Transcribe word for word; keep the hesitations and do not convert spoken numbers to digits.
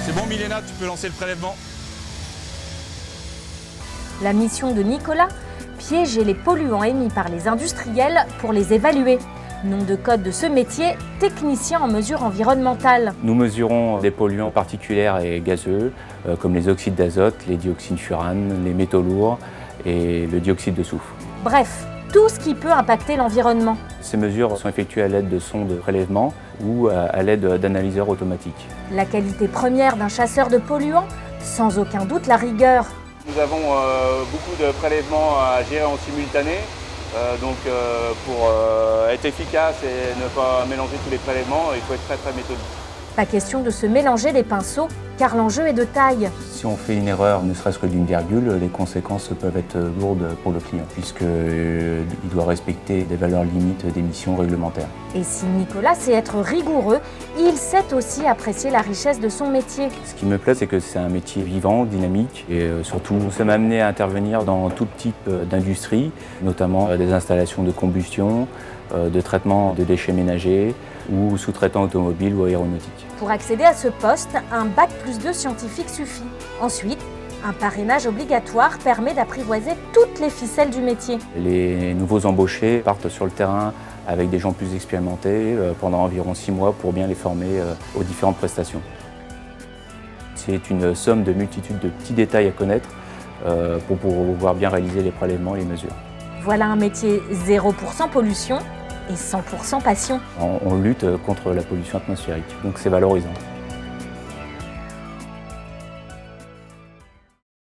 C'est bon Milena, tu peux lancer le prélèvement. La mission de Nicolas, piéger les polluants émis par les industriels pour les évaluer. Nom de code de ce métier, technicien en mesure environnementale. Nous mesurons des polluants particuliers et gazeux, euh, comme les oxydes d'azote, les dioxines furanes, les métaux lourds et le dioxyde de soufre. Bref, tout ce qui peut impacter l'environnement. Ces mesures sont effectuées à l'aide de sondes de prélèvement ou à l'aide d'analyseurs automatiques. La qualité première d'un chasseur de polluants, sans aucun doute la rigueur. Nous avons euh, beaucoup de prélèvements à gérer en simultané. Euh, donc euh, pour euh, être efficace et ne pas mélanger tous les prélèvements, il faut être très très méthodique. Pas question de se mélanger les pinceaux, car l'enjeu est de taille. Si on fait une erreur, ne serait-ce que d'une virgule, les conséquences peuvent être lourdes pour le client, puisqu'il euh, doit respecter des valeurs limites d'émissions réglementaires. Et si Nicolas sait être rigoureux, il sait aussi apprécier la richesse de son métier. Ce qui me plaît, c'est que c'est un métier vivant, dynamique, et euh, surtout, nous sommes amenés à intervenir dans tout type d'industrie, notamment euh, des installations de combustion, euh, de traitement de déchets ménagers, ou sous-traitant automobile ou aéronautique. Pour accéder à ce poste, un bac plus deux scientifique suffit. Ensuite, un parrainage obligatoire permet d'apprivoiser toutes les ficelles du métier. Les nouveaux embauchés partent sur le terrain avec des gens plus expérimentés pendant environ six mois pour bien les former aux différentes prestations. C'est une somme de multitudes de petits détails à connaître pour pouvoir bien réaliser les prélèvements et les mesures. Voilà un métier zéro pour cent pollution et cent pour cent passion. On, on lutte contre la pollution atmosphérique, donc c'est valorisant.